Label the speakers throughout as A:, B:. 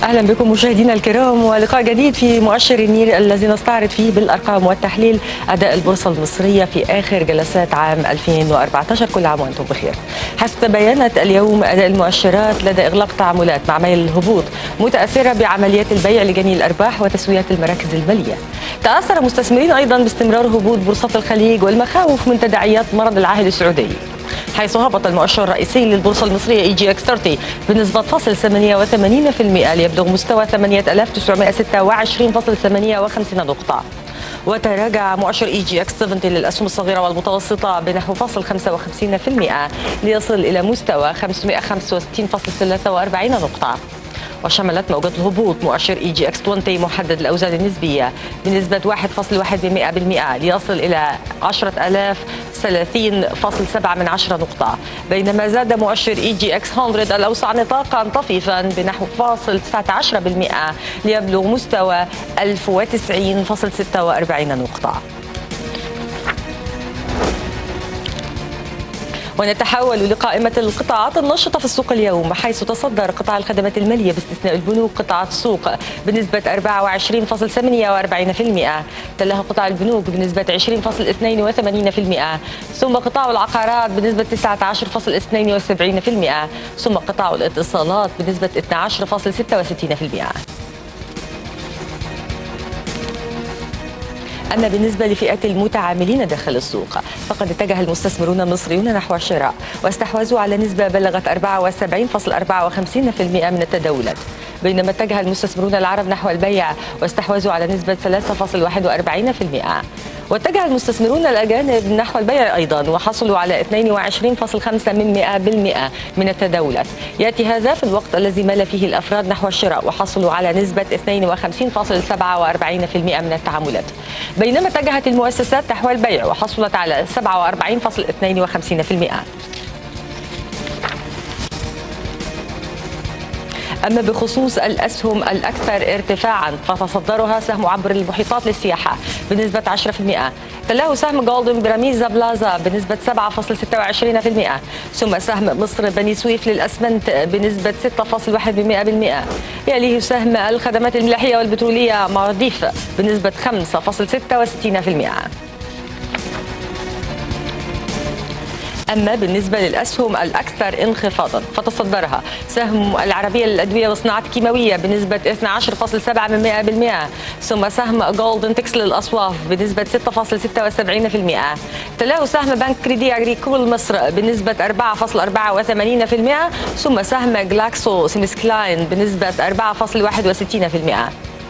A: اهلا بكم مشاهدينا الكرام ولقاء جديد في مؤشر النير الذي نستعرض فيه بالارقام والتحليل اداء البورصه المصريه في اخر جلسات عام 2014. كل عام وانتم بخير. حسب تبينت اليوم اداء المؤشرات لدى اغلاق تعاملات مع ميل الهبوط متاثره بعمليات البيع لجني الارباح وتسويات المراكز الماليه. تاثر المستثمرين ايضا باستمرار هبوط بورصات الخليج والمخاوف من تداعيات مرض العاهل السعودي، حيث هبط المؤشر الرئيسي للبورصة المصرية EGX 30 بنسبة 0.88% ليبلغ مستوى 8926.58 نقطة. وتراجع مؤشر EGX 70 للأسهم الصغيرة والمتوسطة بنحو 0.55% ليصل إلى مستوى 565.43 نقطة. وشملت موجة الهبوط مؤشر EGX 20 محدد الأوزان النسبية بنسبة 1.1% ليصل إلى 10,030.7 نقطة، بينما زاد مؤشر EGX 100 الأوسع نطاقا طفيفا بنحو 0.19% ليبلغ مستوى 1090.46 نقطة. ونتحول لقائمة القطاعات النشطة في السوق اليوم، حيث تصدر قطاع الخدمات المالية باستثناء البنوك قطاع السوق بنسبة 24.48%، تلاه قطاع البنوك بنسبة 20.82%، ثم قطاع العقارات بنسبة 19.72%، ثم قطاع الاتصالات بنسبة 12.66%. أما بالنسبة لفئات المتعاملين داخل السوق فقد اتجه المستثمرون المصريون نحو الشراء واستحوذوا على نسبة بلغت 74.54% من التداولات، بينما اتجه المستثمرون العرب نحو البيع واستحوذوا على نسبة 3.41%. واتجه المستثمرون الأجانب نحو البيع أيضا وحصلوا على 22.5% من التداولات. يأتي هذا في الوقت الذي مال فيه الأفراد نحو الشراء وحصلوا على نسبة 52.47% من التعاملات، بينما اتجهت المؤسسات نحو البيع وحصلت على 47.52%. أما بخصوص الأسهم الأكثر ارتفاعا فتصدرها سهم عبر المحيطات للسياحة بنسبة 10%، تلاه سهم جولدن براميزا بلازا بنسبة 7.26%، ثم سهم مصر بني سويف للأسمنت بنسبة 6.1%، يليه سهم الخدمات الملاحية والبترولية مارديف بنسبة 5.66%. أما بالنسبة للأسهم الأكثر انخفاضا فتصدرها سهم العربية للأدوية والصناعات الكيماوية بنسبة 12.7%، ثم سهم جولدن تكس للأصواف بنسبة 6.76%، تلاه سهم بنك كريدي أغريكول مصر بنسبة 4.84%، ثم سهم جلاكسو سميسكلاين بنسبة 4.61%.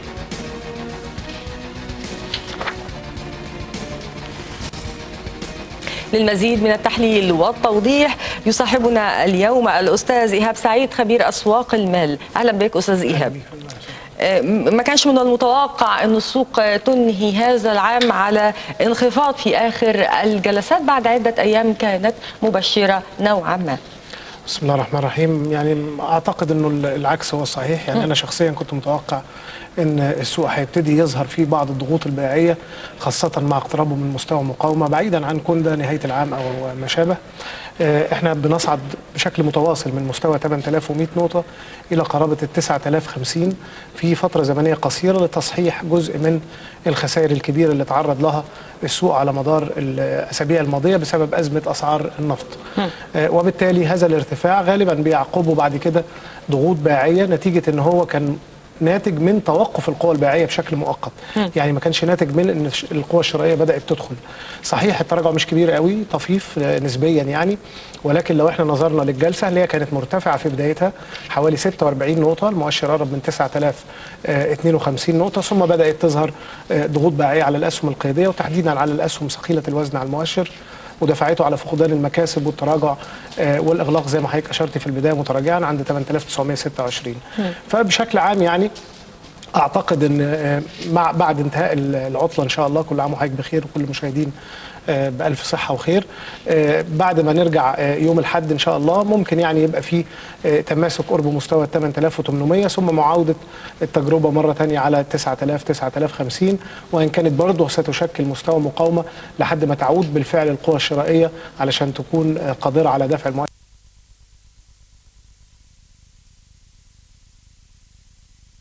A: للمزيد من التحليل والتوضيح يصاحبنا اليوم الأستاذ إيهاب سعيد خبير أسواق المال. أهلا بك أستاذ إيهاب. ما كانش من المتوقع أن السوق تنهي هذا العام على انخفاض في آخر الجلسات بعد عدة أيام كانت مبشرة نوعا ما.
B: بسم الله الرحمن الرحيم. يعني أعتقد أنه العكس هو الصحيح. يعني أنا شخصيا كنت متوقع ان السوق هيبتدي يظهر فيه بعض الضغوط البيعيه خاصه مع اقترابه من مستوى مقاومه، بعيدا عن كون ده نهايه العام او ما شابه. احنا بنصعد بشكل متواصل من مستوى 8100 نقطه الى قرابه ال 9050 في فتره زمنيه قصيره لتصحيح جزء من الخسائر الكبيره اللي تعرض لها السوق على مدار الاسابيع الماضيه بسبب ازمه اسعار النفط. وبالتالي هذا الارتفاع غالبا بيعقبه بعد كده ضغوط بيعيه نتيجه ان هو كان ناتج من توقف القوى البيعيه بشكل مؤقت، يعني ما كانش ناتج من ان القوى الشرائيه بدات تدخل. صحيح التراجع مش كبير قوي، طفيف نسبيا يعني، ولكن لو احنا نظرنا للجلسه اللي هي كانت مرتفعه في بدايتها حوالي 46 نقطه، المؤشر قرب من 9052 نقطه، ثم بدات تظهر ضغوط بيعيه على الاسهم القياديه وتحديدا على الاسهم ثقيله الوزن على المؤشر، ودفعته على فقدان المكاسب والتراجع والاغلاق زي ما حضرتك اشرتي في البدايه متراجعا عند 8926. فبشكل عام يعني اعتقد ان بعد انتهاء العطله ان شاء الله، كل عام وحضرتك بخير وكل المشاهدين بألف صحة وخير، بعد ما نرجع يوم الأحد إن شاء الله ممكن يعني يبقى في تماسك قرب مستوى 8800 ثم معاودة التجربة مرة ثانية على 9000 9050، وإن كانت برضه ستشكل مستوى مقاومة لحد ما تعود بالفعل القوى الشرائية علشان تكون قادرة على دفع المؤشر.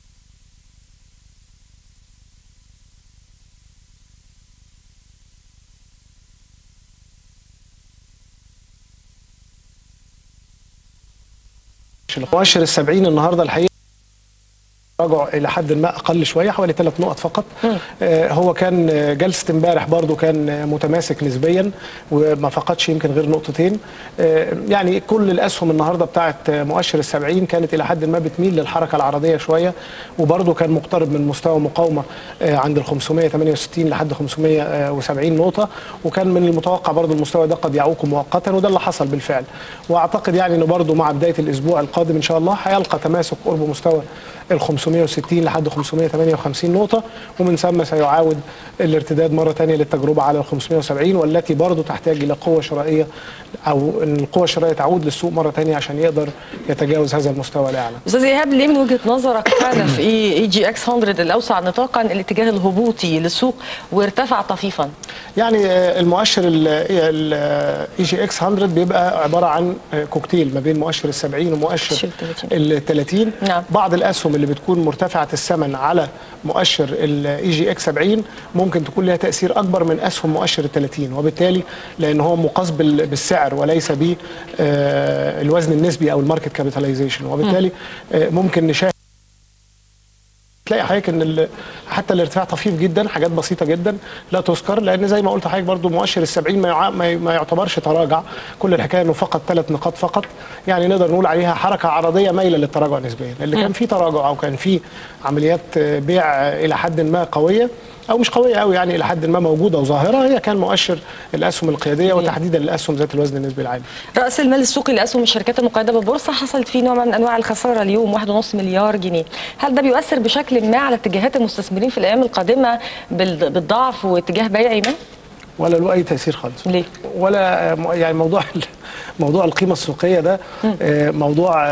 B: مؤشر ال70 النهارده الحقيقه تراجع الى حد ما اقل شويه، حوالي 3 نقط فقط. هو كان جلسه امبارح برضو كان متماسك نسبيا وما فقدش يمكن غير نقطتين. يعني كل الاسهم النهارده بتاعه مؤشر ال70 كانت الى حد ما بتميل للحركه العرضيه شويه، وبرضو كان مقترب من مستوى مقاومه عند ال 568 لحد 570 نقطه، وكان من المتوقع برضو المستوى ده قد يعوق مؤقتا، وده اللي حصل بالفعل. واعتقد يعني انه برضو مع بدايه الاسبوع القادم ان شاء الله هيلقى تماسك قرب مستوى ال 560 لحد 558 نقطة، ومن ثم سيعاود الارتداد مرة ثانية للتجربة على ال 570، والتي برضه تحتاج إلى قوة شرائية، أو أن القوة الشرائية تعود للسوق مرة ثانية عشان يقدر يتجاوز هذا المستوى الأعلى.
A: أستاذ إيهاب، ليه من وجهة نظرك هدف EGX 100 الأوسع نطاقا الاتجاه الهبوطي للسوق وارتفع طفيفا؟
B: يعني المؤشر ال EGX 100 بيبقى عبارة عن كوكتيل ما بين مؤشر ال70 ومؤشر ال30.
A: نعم.
B: بعض الأسهم اللي بتكون مرتفعة الثمن على مؤشر ال EGX 70 ممكن تكون لها تأثير أكبر من أسهم مؤشر ال30، وبالتالي لأن هو مقاس بالسعر وليس بالوزن النسبي أو الماركت كابيتاليزيشن، وبالتالي ممكن نشاهد تلاقي حضرتك ان حتى الارتفاع طفيف جدا، حاجات بسيطه جدا لا تذكر، لان زي ما قلت لحضرتك برضو مؤشر ال70 ما يعتبرش تراجع، كل الحكايه انه فقط 3 نقاط فقط، يعني نقدر نقول عليها حركه عرضيه مايله للتراجع نسبيا. اللي كان فيه تراجع او كان فيه عمليات بيع الى حد ما قويه او مش قويه قوي، يعني الى حد ما موجوده وظاهره، هي كان مؤشر الاسهم القياديه وتحديدا الاسهم ذات الوزن النسبي العالي.
A: راس المال السوقي لاسهم الشركات المقيده بالبورصه حصلت فيه نوع من انواع الخساره اليوم، 1.5 مليار جنيه. هل ده بيؤثر بشكل ما على اتجاهات المستثمرين في الايام القادمه بالضعف واتجاه بيعي ما؟
B: ولا له اي تاثير خالص.
A: ليه؟
B: ولا يعني موضوع القيمه السوقيه ده موضوع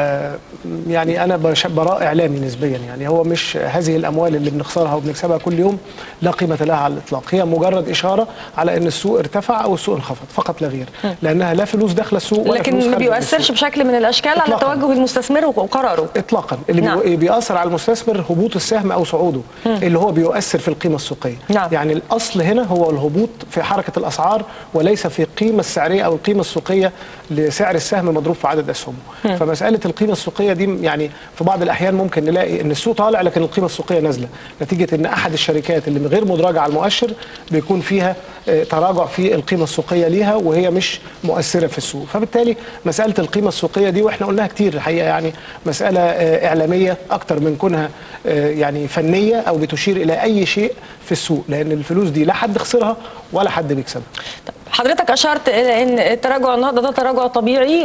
B: يعني انا براء اعلامي نسبيا، يعني هو مش هذه الاموال اللي بنخسرها وبنكسبها كل يوم لا قيمه لها على الاطلاق، هي مجرد اشاره على ان السوق ارتفع او السوق انخفض فقط لا غير، لانها لا فلوس داخله السوق ولا
A: لكن
B: فلوس
A: ما
B: خارجه
A: بيؤثرش بشكل من الاشكال
B: إطلاقاً.
A: على توجه المستثمر وقراره
B: اطلاقا. اللي بيأثر على المستثمر هبوط السهم او صعوده، اللي هو بيؤثر في القيمه السوقيه. يعني الاصل هنا هو الهبوط في حركه الاسعار وليس في القيمه السعريه او القيمه السوقيه لسعر السهم مضروب في عدد اسهمه. فمساله القيمه السوقيه دي يعني في بعض الاحيان ممكن نلاقي ان السوق طالع لكن القيمه السوقيه نازله، نتيجه ان احد الشركات اللي غير مدرجه على المؤشر بيكون فيها تراجع في القيمه السوقيه ليها وهي مش مؤثره في السوق، فبالتالي مساله القيمه السوقيه دي واحنا قلناها كتير الحقيقه، يعني مساله اعلاميه اكتر من كونها يعني فنيه او بتشير الى اي شيء في السوق، لان الفلوس دي لا حد خسرها ولا حد بيكسبها.
A: حضرتك اشرت الى ان التراجع النهارده ده تراجع طبيعي،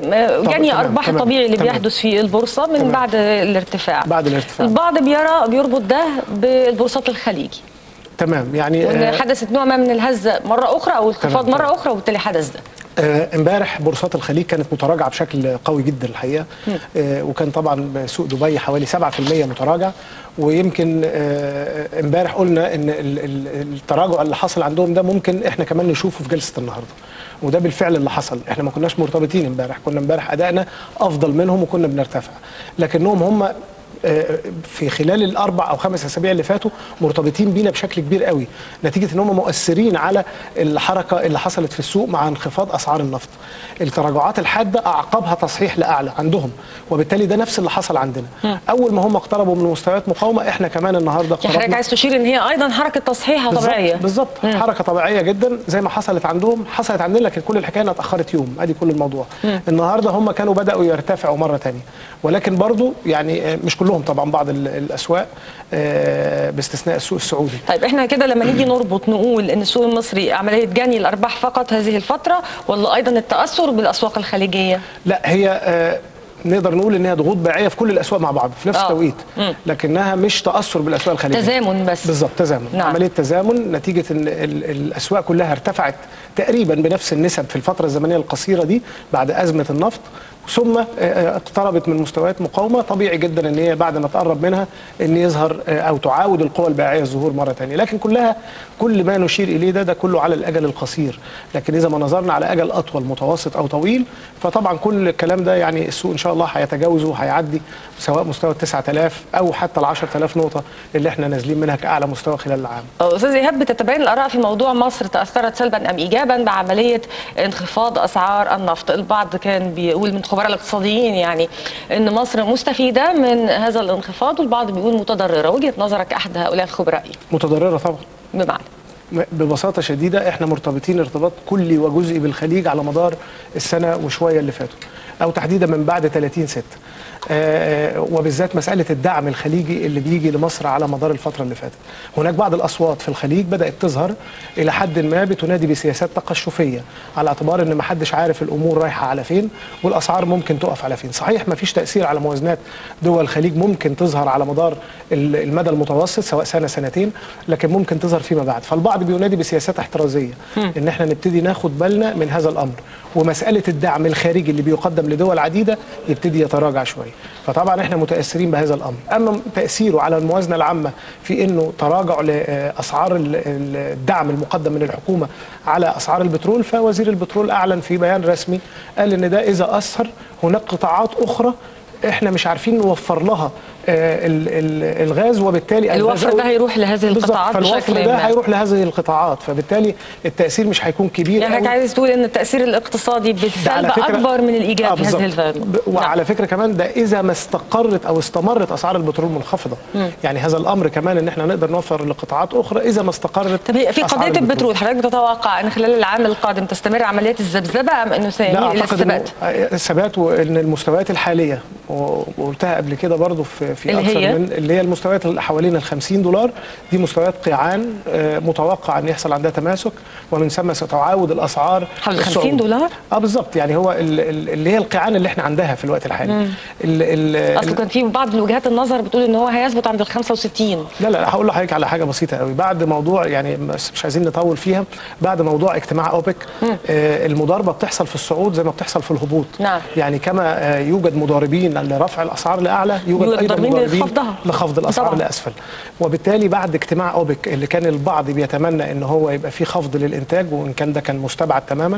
A: جني ارباح طبيعي اللي بيحدث في البورصه من بعد الارتفاع. البعض بيربط ده بالبورصات الخليجي.
B: تمام. يعني
A: حدثت نوع ما من الهزه مره اخرى او الانخفاض مره اخرى وبالتالي حدث ده.
B: امبارح بورصات الخليج كانت متراجعه بشكل قوي جدا الحقيقه، وكان طبعا سوق دبي حوالي 7% متراجع، ويمكن امبارح قلنا ان التراجع اللي حصل عندهم ده ممكن احنا كمان نشوفه في جلسه النهارده، وده بالفعل اللي حصل. احنا ما كناش مرتبطين امبارح، كنا امبارح ادائنا افضل منهم وكنا بنرتفع، لكنهم هم في خلال ال4 أو 5 أسابيع اللي فاتوا مرتبطين بينا بشكل كبير قوي، نتيجه ان هم مؤثرين على الحركه اللي حصلت في السوق مع انخفاض اسعار النفط. التراجعات الحاده اعقبها تصحيح لاعلى عندهم، وبالتالي ده نفس اللي حصل عندنا. اول ما هم اقتربوا من مستويات مقاومه احنا كمان النهارده اقتربنا.
A: حضرتك عايز تشير ان هي ايضا حركه تصحيح طبيعيه.
B: بالظبط حركه طبيعيه جدا زي ما حصلت عندهم حصلت عندنا، لكن كل الحكايه انها اتاخرت يوم، ادي كل الموضوع. النهارده هم كانوا بداوا يرتفعوا مره ثانيه، ولكن برضو يعني مش كلهم طبعا، بعض الاسواق باستثناء السوق السعودي.
A: طيب احنا كده لما نيجي نربط نقول ان السوق المصري عمليه جني الارباح فقط هذه الفتره، ولا ايضا التاثر بالاسواق الخليجيه؟
B: لا، هي نقدر نقول ان هي ضغوط بيعيه في كل الاسواق مع بعض في نفس التوقيت، لكنها مش تاثر بالاسواق الخليجيه.
A: تزامن بس.
B: بالظبط، تزامن. نعم. عمليه تزامن نتيجه ان الاسواق كلها ارتفعت تقريبا بنفس النسب في الفتره الزمنيه القصيره دي بعد ازمه النفط، ثم اقتربت من مستويات مقاومه. طبيعي جدا ان هي بعد ما تقرب منها ان يظهر او تعاود القوى البيعيه الظهور مره ثانيه، لكن كل ما نشير اليه ده كله على الاجل القصير، لكن اذا ما نظرنا على اجل اطول متوسط او طويل فطبعا كل الكلام ده يعني السوق ان شاء الله هيتجاوزه وهيعدي سواء مستوى 9000 او حتى ال 10000 نقطه اللي احنا نازلين منها كاعلى مستوى خلال العام.
A: استاذ ايهاب، بتتبين الاراء في موضوع مصر تاثرت سلبا ام ايجابا بعمليه انخفاض اسعار النفط؟ البعض كان بيقول من الخبراء الاقتصاديين يعني ان مصر مستفيده من هذا الانخفاض، والبعض بيقول متضرره. وجهه نظرك احد هؤلاء الخبراء؟
B: متضرره طبعا.
A: بمعنى
B: ببساطه شديده احنا مرتبطين ارتباط كلي وجزئي بالخليج على مدار السنه وشويه اللي فاتوا، او تحديدا من بعد 30/6. وبالذات مسألة الدعم الخليجي اللي بيجي لمصر على مدار الفترة اللي فاتت. هناك بعض الأصوات في الخليج بدأت تظهر إلى حد ما بتنادي بسياسات تقشفية، على اعتبار إن محدش عارف الأمور رايحة على فين والأسعار ممكن تقف على فين. صحيح ما فيش تأثير على موازنات دول الخليج ممكن تظهر على مدار المدى المتوسط سواء سنة سنتين، لكن ممكن تظهر فيما بعد. فالبعض بينادي بسياسات احترازية إن احنا نبتدي ناخد بالنا من هذا الأمر، ومسألة الدعم الخارجي اللي بيقدم لدول عديدة يبتدي يتراجع شوية. فطبعا احنا متاثرين بهذا الامر. اما تاثيره على الموازنه العامه في انه تراجع لاسعار الدعم المقدم من الحكومه على اسعار البترول، فوزير البترول اعلن في بيان رسمي قال ان ده اذا اثر هناك قطاعات اخرى احنا مش عارفين نوفر لها الغاز، وبالتالي
A: الوفر ده هيروح لهذه القطاعات
B: بشكل ما. ده هيروح لهذه القطاعات، فبالتالي التاثير مش هيكون كبير.
A: يعني حضرتك عايز تقول ان التاثير الاقتصادي بالسلب اكبر من الايجاب في هذه الظاهره.
B: وعلى فكره كمان ده اذا ما استقرت او استمرت اسعار البترول منخفضه. يعني هذا الامر كمان ان احنا نقدر نوفر لقطاعات اخرى اذا ما استقرت.
A: طب هي في قضيه البترول حضرتك بتتوقع ان خلال العام القادم تستمر عمليات الذبذبه ام انه سيميل الى الثبات؟
B: الثبات، وان المستويات الحاليه وقلتها قبل كده برضو في اكثر من اللي هي المستويات اللي حوالين $50 دي مستويات قيعان متوقع ان يحصل عندها تماسك، ومن ثم ستعاود الاسعار
A: حول $50.
B: بالظبط. يعني هو اللي هي القيعان اللي احنا عندها في الوقت الحالي.
A: اصل كان في بعض وجهات النظر بتقول ان هو هيثبت عند $65.
B: لا هقول لحضرتك على حاجه بسيطه قوي. بعد موضوع يعني مش عايزين نطول فيها، بعد موضوع اجتماع اوبك المضاربه بتحصل في الصعود زي ما بتحصل في الهبوط.
A: نعم.
B: يعني كما يوجد مضاربين لرفع الاسعار لاعلى، يوجد ايضا مضاربين لخفض الاسعار طبعا لاسفل. وبالتالي بعد اجتماع اوبك اللي كان البعض بيتمنى ان هو يبقى فيه خفض للانتاج، وان كان ده كان مستبعد تماما،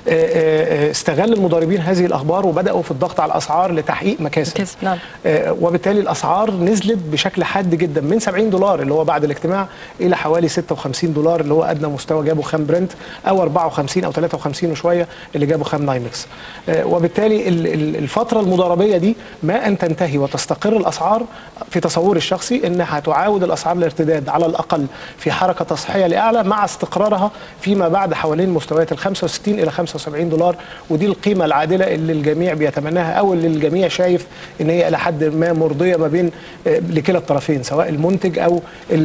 B: استغل المضاربين هذه الاخبار وبداوا في الضغط على الاسعار لتحقيق مكاسب.
A: نعم.
B: وبالتالي الاسعار نزلت بشكل حاد جدا من $70 اللي هو بعد الاجتماع الى حوالي $56 اللي هو ادنى مستوى جابه خام برنت، او 54 او 53 وشويه اللي جابه خام نايمكس. وبالتالي الفتره المضاربيه دي ما ان تنتهي وتستقر الاسعار، في تصوري الشخصي انها تعاود الاسعار الارتداد على الاقل في حركه تصحيحيه لاعلى مع استقرارها فيما بعد حوالين مستويات $65 إلى $75، ودي القيمه العادله اللي الجميع بيتمناها او اللي الجميع شايف ان هي الى حد ما مرضيه ما بين لكلا الطرفين سواء المنتج او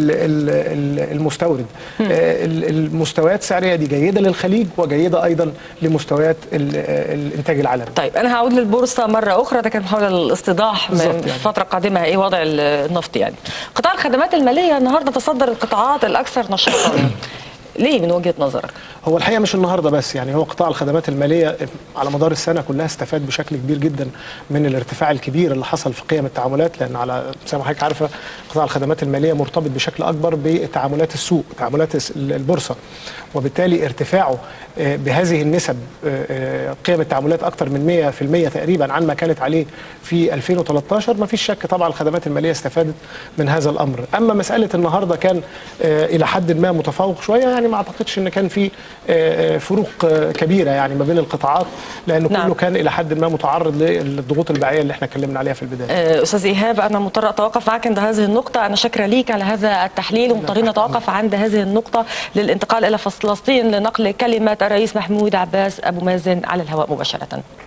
B: المستورد. المستويات السعريه دي جيده للخليج وجيده ايضا لمستويات الانتاج العالمي.
A: طيب انا هعود للبورصه مره اخرى، ده كان محاوله للاستيضاح من الفتره القادمه ايه وضع النفط. يعني قطاع الخدمات الماليه النهارده تصدر القطاعات الاكثر نشاطا، ليه من وجهه نظرك؟
B: هو الحقيقه مش النهارده بس، يعني هو قطاع الخدمات الماليه على مدار السنه كلها استفاد بشكل كبير جدا من الارتفاع الكبير اللي حصل في قيم التعاملات، لان على زي ما حضرتك عارفه قطاع الخدمات الماليه مرتبط بشكل اكبر بتعاملات السوق، تعاملات البورصه، وبالتالي ارتفاعه بهذه النسب قيم التعاملات اكثر من 100% تقريبا عن ما كانت عليه في 2013. ما فيش شك طبعا الخدمات الماليه استفادت من هذا الامر. اما مساله النهارده كان الى حد ما متفوق شويه، يعني ما اعتقدش ان كان في فروق كبيره يعني ما بين القطاعات، لانه كله كان الى حد ما متعرض للضغوط البيعيه اللي احنا اتكلمنا عليها في البدايه.
A: استاذ ايهاب، انا مضطر اتوقف معك عند هذه النقطه، انا شاكره ليك على هذا التحليل، ومضطرين نتوقف عند هذه النقطه للانتقال الى فلسطين لنقل كلمه الرئيس محمود عباس ابو مازن على الهواء مباشره.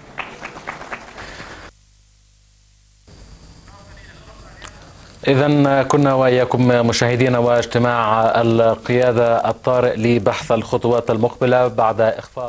C: إذا كنا وإياكم مشاهدينا، واجتماع القيادة الطارئ لبحث الخطوات المقبلة بعد إخفاق.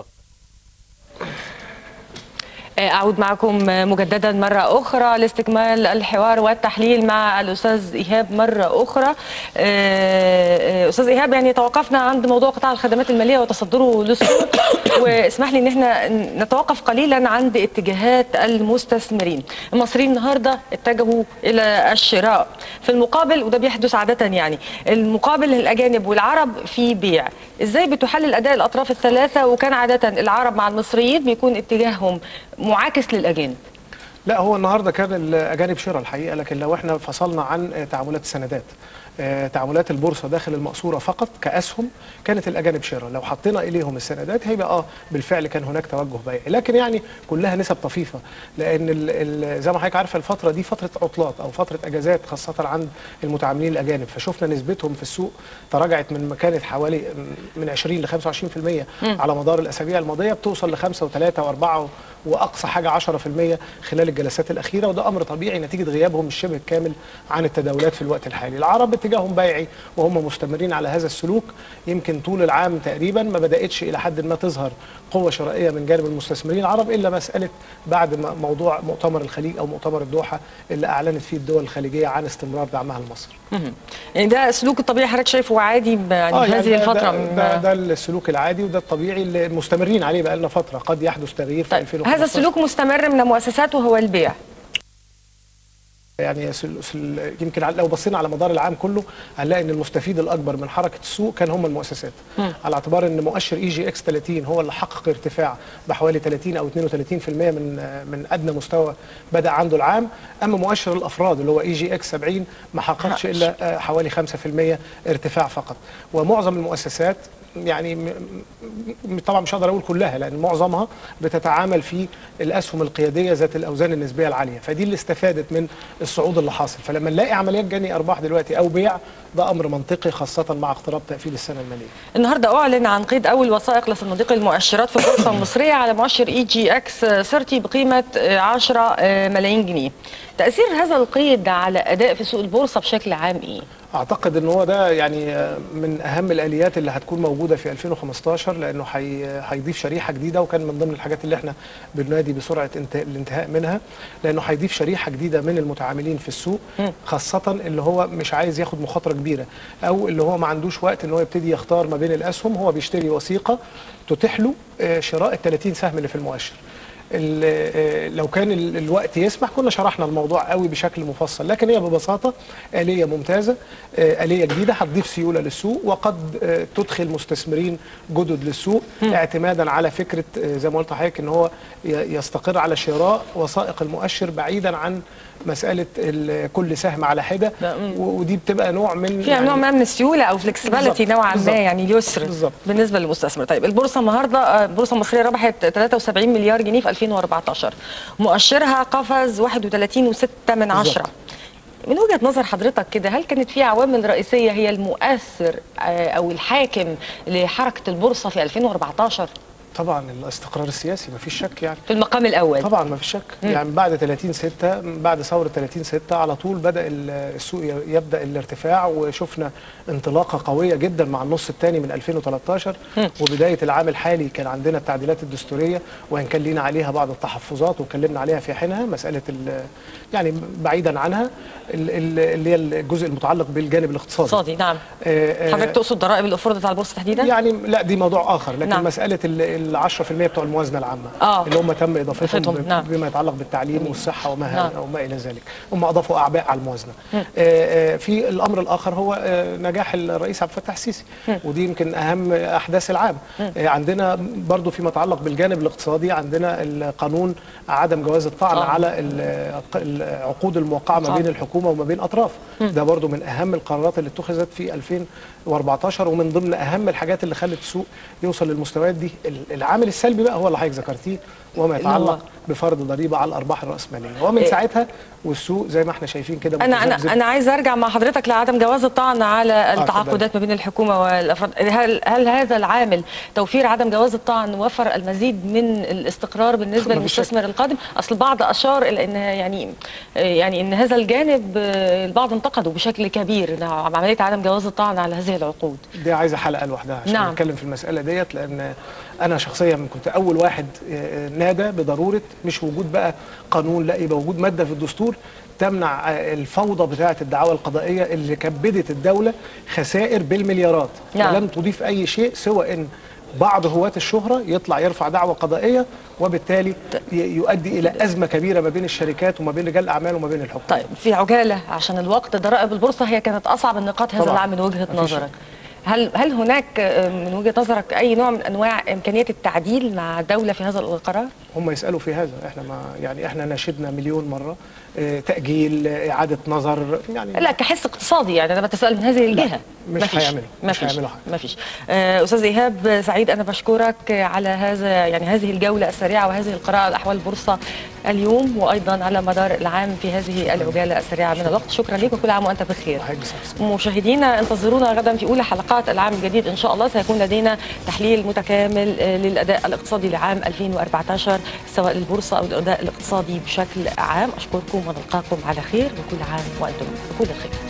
A: أعود معكم مجددا مرة أخرى لاستكمال الحوار والتحليل مع الأستاذ إيهاب مرة أخرى. أستاذ إيهاب، يعني توقفنا عند موضوع قطاع الخدمات المالية وتصدره للسوق، واسمح لي إن احنا نتوقف قليلا عند اتجاهات المستثمرين. المصريين النهاردة اتجهوا إلى الشراء، في المقابل وده بيحدث عادة يعني المقابل الأجانب والعرب في بيع. إزاي بتحلل أداء الأطراف الثلاثة؟ وكان عادة العرب مع المصريين بيكون اتجاههم معاكس للأجانب.
B: لا، هو النهارده كان الاجانب شراء الحقيقه، لكن لو احنا فصلنا عن تعاملات السندات، تعاملات البورصه داخل المقصوره فقط كاسهم كانت الاجانب شراء. لو حطينا اليهم السندات هيبقى بالفعل كان هناك توجه بيعي، لكن يعني كلها نسب طفيفه، لان زي ما حضرتك عارفه الفتره دي فتره عطلات او فتره اجازات خاصه عند المتعاملين الاجانب، فشفنا نسبتهم في السوق تراجعت من كانت حوالي من 20 ل 25% على مدار الاسابيع الماضيه، بتوصل ل 5 و3 و4 واقصى حاجه 10% خلال الجلسات الاخيره، وده امر طبيعي نتيجه غيابهم الشبه الكامل عن التداولات في الوقت الحالي. العرب اتجاههم بيعي وهم مستمرين على هذا السلوك، يمكن طول العام تقريبا ما بداتش الى حد ما تظهر قوه شرائيه من جانب المستثمرين العرب، الا مساله بعد موضوع مؤتمر الخليج او مؤتمر الدوحه اللي اعلنت فيه الدول الخليجيه عن استمرار دعمها لمصر.
A: يعني ده السلوك الطبيعي حضرتك شايفه عادي يعني في هذه الفتره؟
B: ده السلوك العادي وده الطبيعي اللي مستمرين عليه بقى لنا فتره، قد يحدث تغيير في 2015.
A: هذا السلوك مستمر من المؤسسات وهو البيع.
B: يعني يمكن لو بصينا على مدار العام كله هنلاقي ان المستفيد الاكبر من حركه السوق كان هم المؤسسات، على اعتبار ان مؤشر EGX 30 هو اللي حقق ارتفاع بحوالي 30 او 32% من ادنى مستوى بدا عنده العام، اما مؤشر الافراد اللي هو EGX 70 ما حققش الا حوالي 5% ارتفاع فقط. ومعظم المؤسسات يعني طبعا مش هقدر اقول كلها لان معظمها بتتعامل في الاسهم القياديه ذات الاوزان النسبيه العاليه، فدي اللي استفادت من الصعود اللي حاصل. فلما نلاقي عمليات جني ارباح دلوقتي او بيع ده امر منطقي خاصه مع اقتراب تقفيل السنه الماليه.
A: النهارده اعلن عن قيد اول وثائق لصناديق المؤشرات في البورصه المصريه على مؤشر EGX 30 بقيمه 10 ملايين جنيه. تاثير هذا القيد على اداء في سوق البورصه بشكل عام ايه؟
B: اعتقد ان هو ده يعني من اهم الاليات اللي هتكون موجوده في 2015 لانه هيضيف شريحه جديده، وكان من ضمن الحاجات اللي احنا بننادي بسرعه الانتهاء منها، لانه هيضيف شريحه جديده من المتعاملين في السوق، خاصه اللي هو مش عايز ياخد مخاطره كبيره او اللي هو ما عندوش وقت ان هو يبتدي يختار ما بين الاسهم، هو بيشتري وثيقه تتيح له شراء ال 30 سهم اللي في المؤشر. لو كان الوقت يسمح كنا شرحنا الموضوع قوي بشكل مفصل، لكن هي ببساطه آلية ممتازه، آلية جديده هتضيف سيوله للسوق وقد تدخل مستثمرين جدد للسوق اعتمادا على فكره زي ما قلت لحضرتك ان هو يستقر على شراء وثائق المؤشر بعيدا عن مساله كل سهم على حده، ودي بتبقى نوع من
A: فيها نوع من السيوله او فلكسبيليتي نوعا ما، يعني اليسر بالنسبه للمستثمر. طيب البورصه النهارده البورصه المصريه ربحت 73 مليار جنيه في 2014، مؤشرها قفز 31.6 من 10. من وجهة نظر حضرتك كده هل كانت في عوامل رئيسية هي المؤثر أو الحاكم لحركة البورصة في 2014؟
B: طبعا الاستقرار السياسي ما فيش شك، يعني
A: في المقام الاول
B: طبعا ما فيش شك. يعني بعد 30/6 بعد ثوره 30/6 على طول بدا السوق يبدا الارتفاع، وشفنا انطلاقه قويه جدا مع النص الثاني من 2013 وبدايه العام الحالي. كان عندنا التعديلات الدستوريه وان كان لينا عليها بعض التحفظات واتكلمنا عليها في حينها، مساله يعني بعيدا عنها اللي هي الجزء المتعلق بالجانب الاقتصادي.
A: نعم. حضرتك تقصد ضرائب اللي فرضت على البورصه تحديدا؟
B: يعني لا دي موضوع اخر، لكن نعم. مساله ال 10% بتوع الموازنه العامه اللي هم تم اضافتهم نعم. بما يتعلق بالتعليم والصحه وما نعم. وما الى ذلك، هم اضافوا اعباء على الموازنه. في الامر الاخر هو نجاح الرئيس عبد الفتاح السيسي، ودي يمكن اهم احداث العام. عندنا برضو فيما يتعلق بالجانب الاقتصادي عندنا القانون عدم جواز الطعن على العقود الموقعه ما بين الحكومه وما بين اطراف، ده برضو من اهم القرارات اللي اتخذت في 2014 ومن ضمن اهم الحاجات اللي خلت السوق يوصل للمستويات دي. العامل السلبي بقى هو اللي حضرتك ذكرتيه وما يتعلق بفرض ضريبه على الارباح الراسماليه، ومن ساعتها والسوق زي ما احنا شايفين كده.
A: انا عايز ارجع مع حضرتك لعدم جواز الطعن على التعاقدات ما بين الحكومه والافراد. هل هذا العامل توفير عدم جواز الطعن وفر المزيد من الاستقرار بالنسبه للمستثمر القادم؟ اصل البعض اشار الى ان يعني ان هذا الجانب البعض انتقده بشكل كبير عمليه عدم جواز الطعن على هذه العقود.
B: دي عايزه حلقه لوحدها عشان نتكلم في المساله ديت، لان انا شخصيا كنت اول واحد نادى بضروره مش وجود بقى قانون، لا يبقى وجود ماده في الدستور تمنع الفوضى بتاعه الدعاوى القضائيه اللي كبدت الدوله خسائر بالمليارات ولم تضيف اي شيء سوى ان بعض هواة الشهرة يطلع يرفع دعوى قضائية وبالتالي يؤدي إلى أزمة كبيرة ما بين الشركات وما بين رجال الأعمال وما بين الحكومة.
A: طيب في عجالة عشان الوقت، ضرائب البورصة هي كانت أصعب النقاط هذا العام من وجهة نظرك. هل هناك من وجهة نظرك أي نوع من أنواع إمكانية التعديل مع الدولة في هذا القرار؟
B: هم يسألوا في هذا، احنا ما يعني احنا ناشدنا مليون مرة تاجيل، اعاده نظر يعني.
A: لا كحس اقتصادي يعني انا بتسال من هذه الجهه.
B: مش هيعملوا حاجه.
A: ما فيش. استاذ ايهاب سعيد، انا بشكرك على هذا يعني هذه الجوله السريعه وهذه القراءه لاحوال البورصه اليوم وايضا على مدار العام في هذه العجاله السريعه من الوقت. شكرا لك وكل عام وانت بخير. مشاهدينا انتظرونا غدا في اولى حلقات العام الجديد ان شاء الله، سيكون لدينا تحليل متكامل للاداء الاقتصادي لعام 2014 سواء البورصه او الاداء الاقتصادي بشكل عام. اشكركم ونلقاكم على خير وكل عام وانتم بكل خير.